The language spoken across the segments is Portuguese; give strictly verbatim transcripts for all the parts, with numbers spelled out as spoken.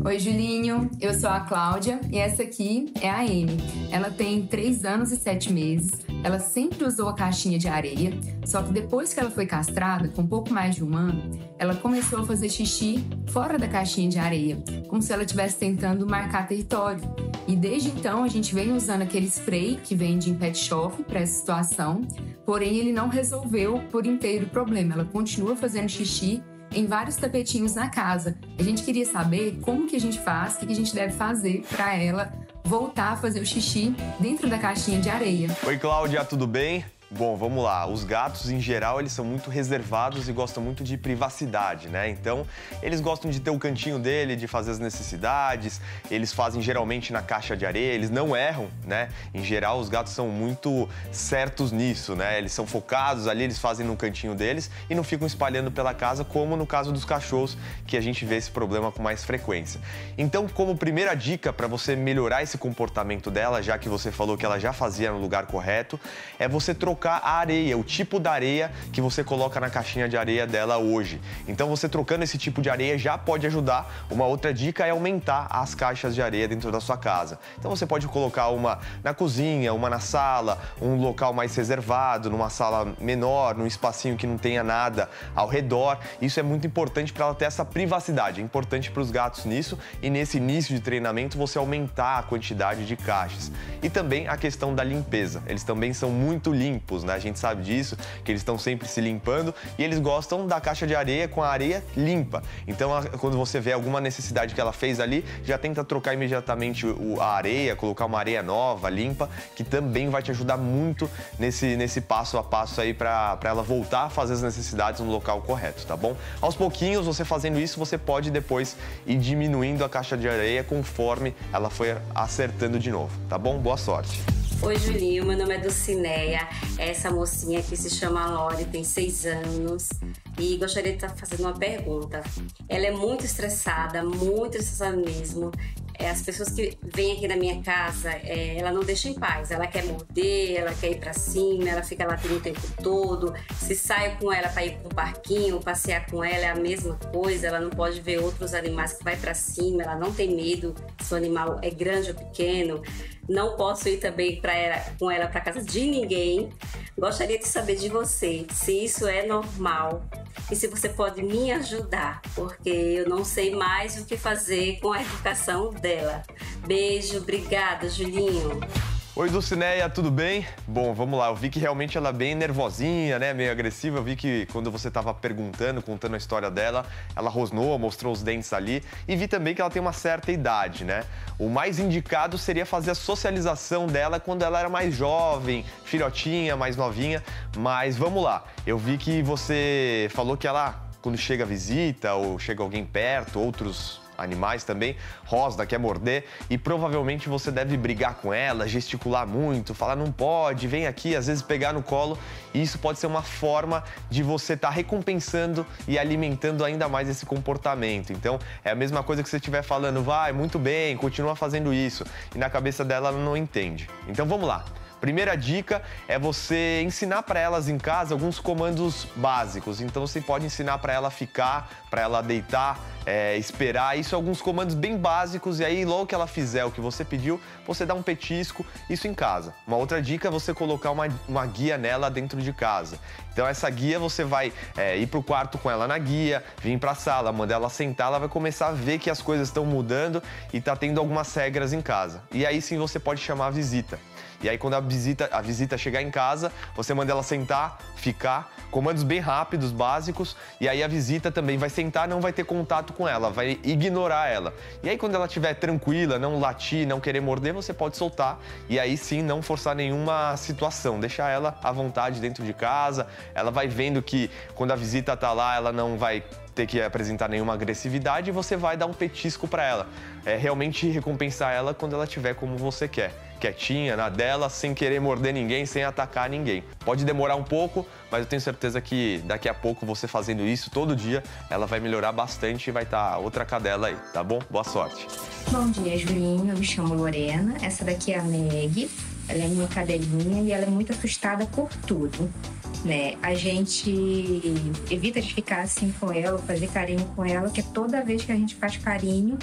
Oi, Julinho. Eu sou a Cláudia e essa aqui é a Amy. Ela tem três anos e sete meses. Ela sempre usou a caixinha de areia, só que depois que ela foi castrada, com um pouco mais de um ano, ela começou a fazer xixi fora da caixinha de areia, como se ela estivesse tentando marcar território. E desde então a gente vem usando aquele spray que vende em pet shop para essa situação, porém ele não resolveu por inteiro o problema. Ela continua fazendo xixi em vários tapetinhos na casa. A gente queria saber como que a gente faz, o que a gente deve fazer para ela voltar a fazer o xixi dentro da caixinha de areia. Oi, Cláudia, tudo bem? Bom, vamos lá. Os gatos, em geral, eles são muito reservados e gostam muito de privacidade, né? Então, eles gostam de ter o cantinho dele, de fazer as necessidades. Eles fazem geralmente na caixa de areia, eles não erram, né? Em geral, os gatos são muito certos nisso, né? Eles são focados ali, eles fazem no cantinho deles e não ficam espalhando pela casa, como no caso dos cachorros, que a gente vê esse problema com mais frequência. Então, como primeira dica para você melhorar esse comportamento dela, já que você falou que ela já fazia no lugar correto, é você trocar a areia, o tipo da areia que você coloca na caixinha de areia dela hoje. Então você trocando esse tipo de areia já pode ajudar. Uma outra dica é aumentar as caixas de areia dentro da sua casa. Então você pode colocar uma na cozinha, uma na sala, um local mais reservado, numa sala menor, num espacinho que não tenha nada ao redor. Isso é muito importante para ela ter essa privacidade. É importante para os gatos nisso e nesse início de treinamento você aumentar a quantidade de caixas. E também a questão da limpeza. Eles também são muito limpos, né? A gente sabe disso, que eles estão sempre se limpando e eles gostam da caixa de areia com a areia limpa. Então, quando você vê alguma necessidade que ela fez ali, já tenta trocar imediatamente a areia, colocar uma areia nova, limpa, que também vai te ajudar muito nesse, nesse passo a passo aí para ela voltar a fazer as necessidades no local correto, tá bom? Aos pouquinhos, você fazendo isso, você pode depois ir diminuindo a caixa de areia conforme ela foi acertando de novo, tá bom? Boa sorte! Oi, Julinho, meu nome é Dulcineia, essa mocinha que se chama Lore, tem seis anos e gostaria de estar fazendo uma pergunta. Ela é muito estressada, muito estressada mesmo. É, as pessoas que vêm aqui na minha casa, é, ela não deixa em paz. Ela quer morder, ela quer ir pra cima, ela fica latindo o tempo todo. Se saio com ela para ir para um parquinho, passear com ela, é a mesma coisa. Ela não pode ver outros animais que vai para cima, ela não tem medo se o animal é grande ou pequeno. Não posso ir também pra ela, com ela para casa de ninguém. Gostaria de saber de você se isso é normal e se você pode me ajudar, porque eu não sei mais o que fazer com a educação dela. Beijo, obrigada, Julinho. Oi, Dulcineia, tudo bem? Bom, vamos lá, eu vi que realmente ela é bem nervosinha, né, meio agressiva. Eu vi que quando você estava perguntando, contando a história dela, ela rosnou, mostrou os dentes ali e vi também que ela tem uma certa idade, né? O mais indicado seria fazer a socialização dela quando ela era mais jovem, filhotinha, mais novinha, mas vamos lá. Eu vi que você falou que ela, quando chega visita ou chega alguém perto, outros animais também, rosna, quer morder e provavelmente você deve brigar com ela, gesticular muito, falar não pode, vem aqui, às vezes pegar no colo e isso pode ser uma forma de você estar tá recompensando e alimentando ainda mais esse comportamento. Então é a mesma coisa que você estiver falando, vai, muito bem, continua fazendo isso e na cabeça dela ela não entende. Então vamos lá. Primeira dica é você ensinar para elas em casa alguns comandos básicos. Então você pode ensinar para ela ficar, para ela deitar, é, esperar. Isso é alguns comandos bem básicos e aí logo que ela fizer o que você pediu, você dá um petisco, isso em casa. Uma outra dica é você colocar uma, uma guia nela dentro de casa. Então essa guia você vai é, ir pro quarto com ela na guia, vir para a sala, mandar ela sentar, ela vai começar a ver que as coisas estão mudando e tá tendo algumas regras em casa. E aí sim você pode chamar a visita. E aí quando a visita, a visita chegar em casa, você manda ela sentar, ficar, comandos bem rápidos, básicos, e aí a visita também vai sentar, não vai ter contato com ela, vai ignorar ela. E aí quando ela estiver tranquila, não latir, não querer morder, você pode soltar e aí sim não forçar nenhuma situação, deixar ela à vontade dentro de casa, ela vai vendo que quando a visita tá lá, ela não vai ter que apresentar nenhuma agressividade e você vai dar um petisco para ela. É realmente recompensar ela quando ela estiver como você quer, quietinha, na dela, sem querer morder ninguém, sem atacar ninguém. Pode demorar um pouco, mas eu tenho certeza que daqui a pouco você fazendo isso todo dia, ela vai melhorar bastante e vai estar outra cadela aí, tá bom? Boa sorte! Bom dia, Julinho. Eu me chamo Lorena. Essa daqui é a Meg. Ela é minha cadelinha e ela é muito assustada por tudo, né? A gente evita de ficar assim com ela, fazer carinho com ela, porque toda vez que a gente faz carinho,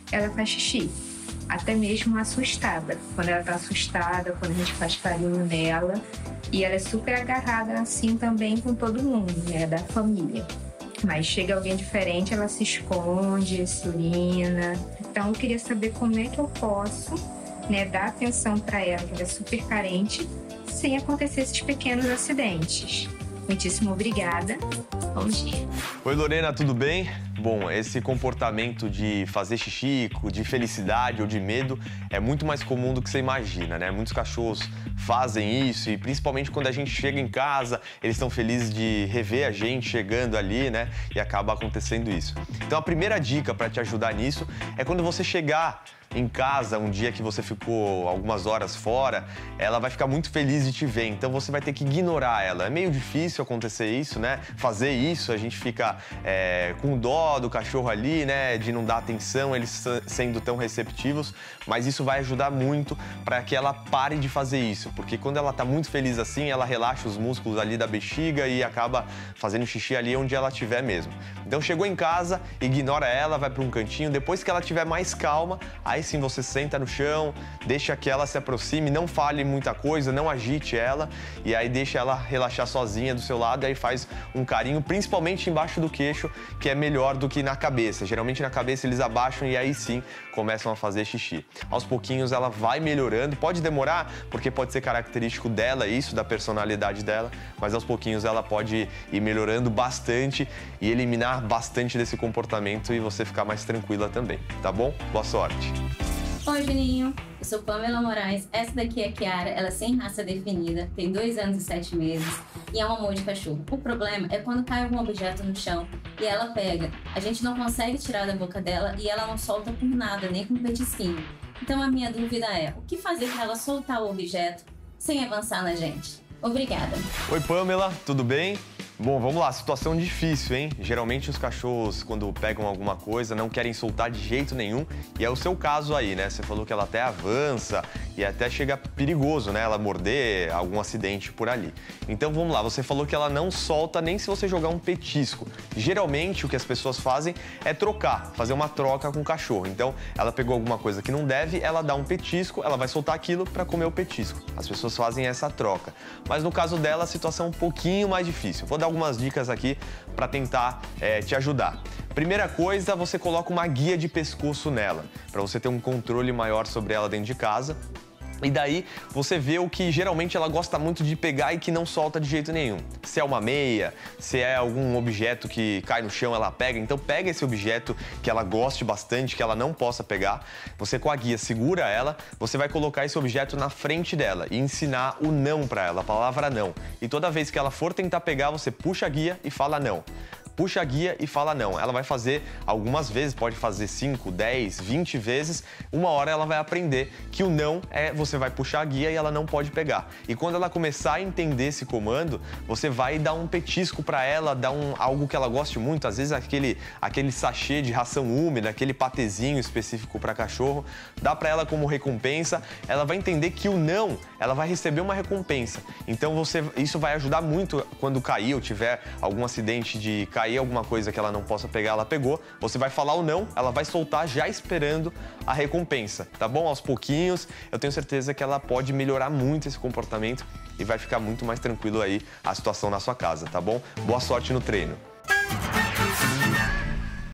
ela faz xixi. Até mesmo assustada. Quando ela tá assustada, quando a gente faz carinho nela. E ela é super agarrada assim também com todo mundo, né, da família. Mas chega alguém diferente, ela se esconde, se urina. Então eu queria saber como é que eu posso, né, dar atenção para ela, que ela é super carente, sem acontecer esses pequenos acidentes. Muitíssimo obrigada. Bom dia. Oi, Lorena, tudo bem? Bom, esse comportamento de fazer xixi, de felicidade ou de medo é muito mais comum do que você imagina, né? Muitos cachorros fazem isso e principalmente quando a gente chega em casa, eles estão felizes de rever a gente chegando ali, né? E acaba acontecendo isso. Então a primeira dica para te ajudar nisso é quando você chegar em casa, um dia que você ficou algumas horas fora, ela vai ficar muito feliz de te ver, então você vai ter que ignorar ela. É meio difícil acontecer isso, né? Fazer isso, a gente fica é, com dó do cachorro ali, né? De não dar atenção, eles sendo tão receptivos, mas isso vai ajudar muito para que ela pare de fazer isso, porque quando ela tá muito feliz assim, ela relaxa os músculos ali da bexiga e acaba fazendo xixi ali onde ela estiver mesmo. Então chegou em casa, ignora ela, vai para um cantinho, depois que ela estiver mais calma, aí sim você senta no chão, deixa que ela se aproxime, não fale muita coisa, não agite ela e aí deixa ela relaxar sozinha do seu lado e aí faz um carinho, principalmente embaixo do queixo, que é melhor do que na cabeça. Geralmente na cabeça eles abaixam e aí sim começam a fazer xixi. Aos pouquinhos ela vai melhorando, pode demorar, porque pode ser característico dela isso, da personalidade dela, mas aos pouquinhos ela pode ir melhorando bastante e eliminar bastante desse comportamento e você ficar mais tranquila também, tá bom? Boa sorte! Oi, Juninho. Eu sou Pamela Moraes. Essa daqui é a Kiara. Ela é sem raça definida, tem dois anos e sete meses e é um amor de cachorro. O problema é quando cai algum objeto no chão e ela pega. A gente não consegue tirar da boca dela e ela não solta por nada, nem com um petisquinho. Então a minha dúvida é, o que fazer para ela soltar o objeto sem avançar na gente? Obrigada. Oi, Pamela. Tudo bem? Bom, vamos lá, situação difícil, hein? Geralmente os cachorros, quando pegam alguma coisa, não querem soltar de jeito nenhum. E é o seu caso aí, né? Você falou que ela até avança e até chega perigoso, né? Ela morder, algum acidente por ali. Então vamos lá, você falou que ela não solta nem se você jogar um petisco. Geralmente o que as pessoas fazem é trocar, fazer uma troca com o cachorro. Então ela pegou alguma coisa que não deve, ela dá um petisco, ela vai soltar aquilo para comer o petisco. As pessoas fazem essa troca. Mas no caso dela, a situação é um pouquinho mais difícil. Vou dar algumas dicas aqui para tentar é, te ajudar. Primeira coisa, você coloca uma guia de pescoço nela, para você ter um controle maior sobre ela dentro de casa. E daí você vê o que geralmente ela gosta muito de pegar e que não solta de jeito nenhum. Se é uma meia, se é algum objeto que cai no chão, ela pega. Então pega esse objeto que ela goste bastante, que ela não possa pegar. Você com a guia segura ela, você vai colocar esse objeto na frente dela e ensinar o não para ela, a palavra não. E toda vez que ela for tentar pegar, você puxa a guia e fala não. Puxa a guia e fala não. Ela vai fazer algumas vezes, pode fazer cinco, dez, vinte vezes. Uma hora ela vai aprender que o não é você vai puxar a guia e ela não pode pegar. E quando ela começar a entender esse comando, você vai dar um petisco para ela, dar um, algo que ela goste muito, às vezes aquele, aquele sachê de ração úmida, aquele patezinho específico para cachorro, dá para ela como recompensa. Ela vai entender que o não, ela vai receber uma recompensa. Então você, isso vai ajudar muito quando cair ou tiver algum acidente de cair alguma coisa que ela não possa pegar, ela pegou, você vai falar o não, ela vai soltar já esperando a recompensa, tá bom? Aos pouquinhos, eu tenho certeza que ela pode melhorar muito esse comportamento e vai ficar muito mais tranquilo aí a situação na sua casa, tá bom? Boa sorte no treino!